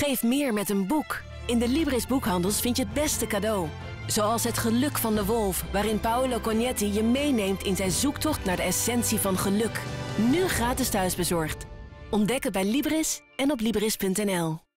Geef meer met een boek. In de Libris boekhandels vind je het beste cadeau. Zoals Het Geluk van de Wolf, waarin Paolo Cognetti je meeneemt in zijn zoektocht naar de essentie van geluk. Nu gratis thuisbezorgd. Ontdek het bij Libris en op Libris.nl.